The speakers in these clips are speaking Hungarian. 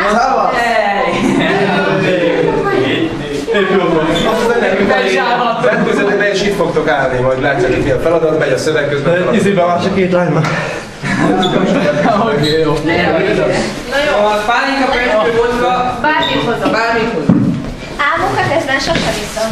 Vetközötben is itt fogtok állni, majd látjátok mi a feladat, megy a szöveg közben. Izébe van csak két lány már. Oké, jó. Na jó, a pálinka pörcső vodka. Bármit hozom. Álmokat ezben sosem iszom.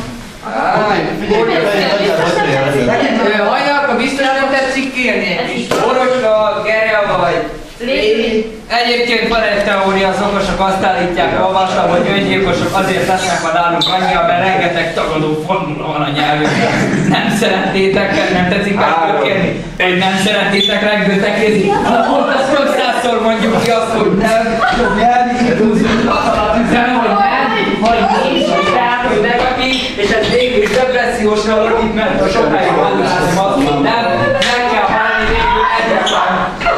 Hajnalka biztos nem tetszik kérni. Orosra, gerja vagy. Egyébként van egy teória, az okosok azt állítják olvasva, hogy öngyilkosok azért lesznek ma nálunk annyira, mert rengeteg tagadó formula van a nyelvünkben. Nem szeretnétek, nem tetszik megkérni, hogy nem szeretnétek reggőtekézni. Akkor azt több százszor mondjuk ki azt, hogy nem, nyelvi nem, hogy nem, hogy nincs, tehát, hogy negatív, és ez végül is depressziósra alakít, mert a sokáig hallgatom azt, hogy nem, meg kell hallni végül egyáltalán.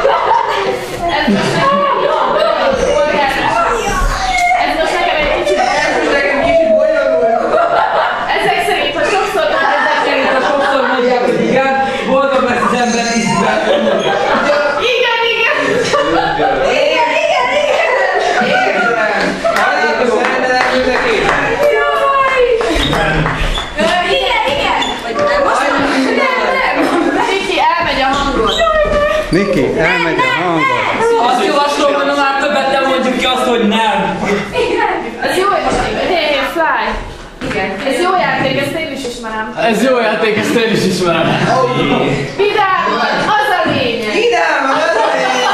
Niki, elmegy a hangot. Azt javaslom, hogy már többet nem mondjuk ki azt, hogy nem. Ez jó játék. Hey, Fly. Igen. Ez jó játék, ezt én is ismerem. Ez jó játék, ezt én is ismerem. Vidám vagy, az a lényeg. Vidám vagy, az a lényeg.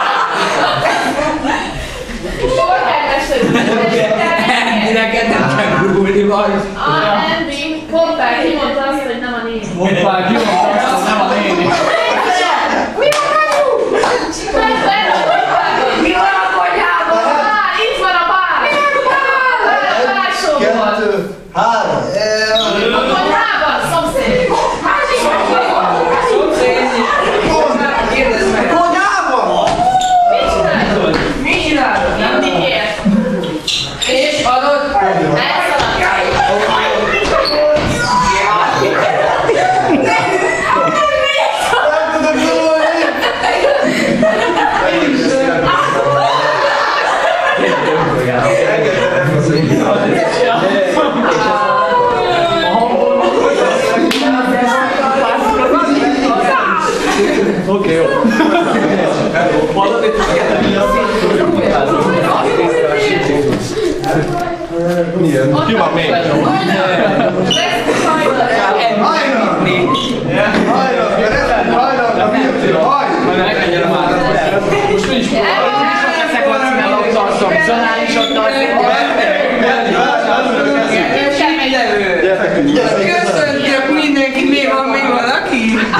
Andy, neked nem kell gurulni vagy. Andy, Pompák kimondta azt, hogy nem a néni. Pompák kimondta azt, hogy nem a néni. Mi van a konyhában? Itt van a bár! Kettő, három. A konyhában, szomszéd! Szomszéd! Kérdezd meg! Konyhában! Mit csinálod? Mit csinálod? Mindig ért. És adod? Oké, jó. Milyen? Ki van még? Most mi is ezek a címel tartom. Zanál is ott köszöntök mindenkit, még van valaki?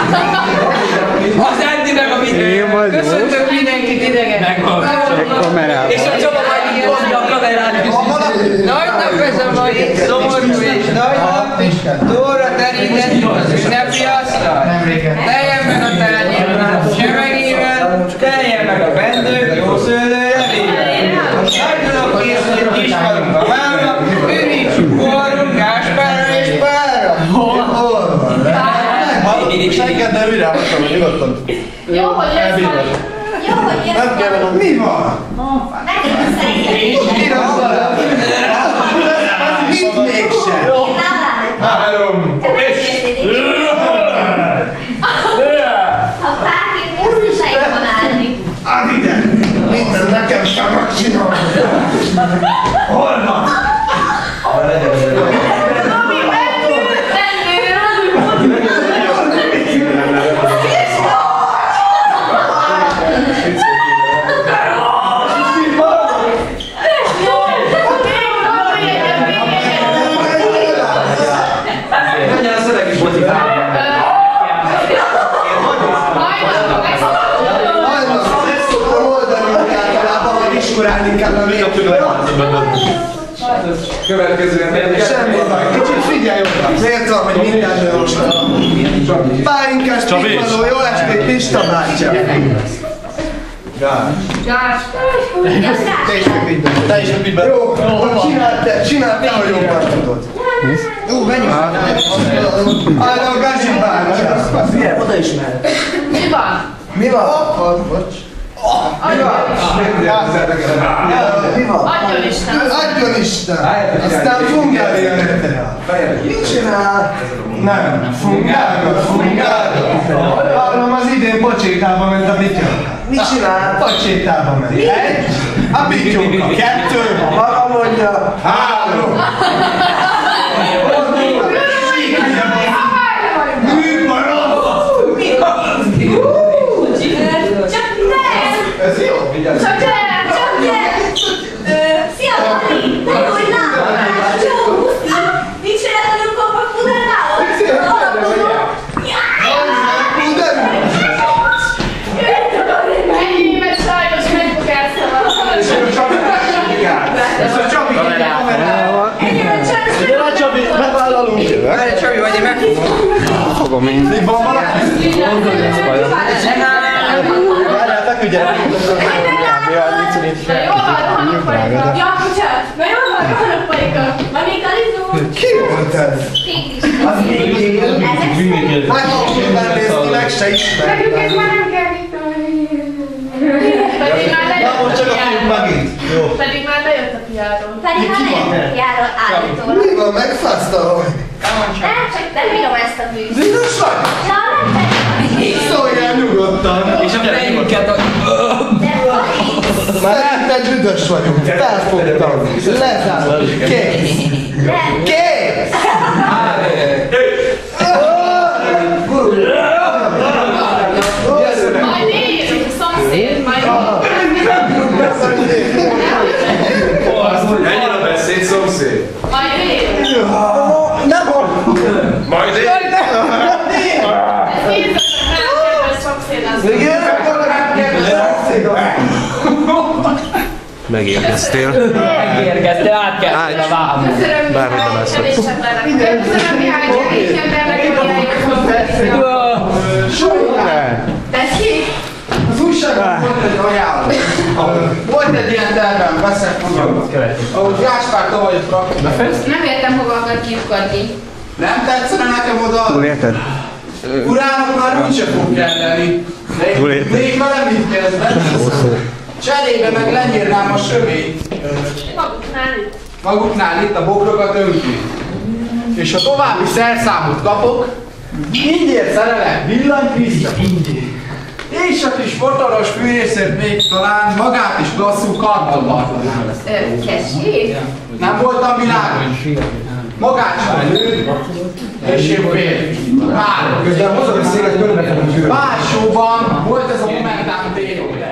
Az Andy meg a videó. Köszöntök mindenkit idegen. És a Csaba majd így hozza a kamerát is. Nagy nap ez a mai, szomorú és nagy nap. Tóra terített az ünnepi asztal. Teljen meg a tányér semegével, teljen meg a bendők jó szőlőjelével. Nagynak készült kiskalunk a vámnak, ürítsük forrunk Gáspárra és Párra. Hol van? Senket nem virágottam, hogy nyugodtan. Jó, hogy jössz van. Jó, hogy jössz van. Nem kell velem. Mi van? Nekem szerintem. Mit mégsem? Három. Ha bárki biztosáig van állni. Áll ide! Minden nekem sem megcsinálni. Hol van? Ami bennő! Menjen a szöveg is motiválni. Iskolálni kell a Következően semmi baj, kicsit figyelj oda! Miért van, hogy minden most? Pálinkás pikmaló, jó estét, Pista bátyja! Gás! Te is meg minden. Te is meg minden. Jó, csináld te, hogy jobban tudod. Jó, menjünk! Állj a Gazi bátyja! Oda is mehet. Mi van? Mi van? Bocs. Adjon Isten! Adjon Isten! Aztán fungália lettel. Mit csinál? Nem, fungália. Hallom, az idén pocsétába ment a bityóka. Mit csinál? Pocsétába ment. 1, a bityóka. 2, maga mondja. 3. Ez jó, vigyázz! Csak gyere! Szia, Dani! Ne nyújj rám! Jó! Mit csinálunk a pudernával? Enyémet sajnos megfogáztam a Ez a Csabi kamerával. Enyémet sajnos Gyere Csabi, bevállalunk. Várj, Csabi, vagy én megfogom. Fogom én. Még van valaki? Várjál, feküdjenek. Jó van, hanokparika. Ja, bocsánat! Na jó van, hanokparika! Van még kalizó? Ki volt ez? Az Ezek hát akkor nem nézni, meg se ismer. nekünk ez már nem kell mit Pedig már Na most csak a fiúk lejött a megint. Jó. Pedig már lejött a piáról. Pedig már nem jár állítólag. Mi van, megfáztál, hogy? Nem, csak nem bírom ezt a bűzt. Biztos vagy? Ja, nem pedig. Szóljál nyugodtan. És a fejünket a... De Fali! Már elted büdös vagyunk. Felfogtam. Lezárult. Kész. Nem. Kész! Majd éljük, szomszéd, majd Menjen a beszéd, szomszéd! majd éljük. Nem Majd én! Ez kézzel nem kedves szomszéd az. Megérkeztél. Megérkeztél, átkeltél a vámon. Köszönöm, Bármi nem lesz. Köszönöm, Mihály, hogy egy embernek Tessék? Az újságban volt egy ajánlat. Volt egy ilyen tervem, veszek magamnak. Ahogy Gáspár tavaly rakott. Nem értem, hova akar kiukadni. Nem tetszene nekem oda? Túl érted? Urának már úgyse fog kelleni. Túl érted? Még velem mit kezdve? Cserébe meg lenyírnám a sömét. Maguknál itt a bokrokat önti. És ha további szerszámot kapok, mindjárt szerelek, villanyt vissza. És a kis motoros fűrészért még talán magát is klasszú karmalbartanál. Tessék? Nem voltam világos. Magát sem lő, és én férfi. Már. Közben hozzá beszélek, körbe fogunk gyűlni. Vársóban volt ez a Momentán tél.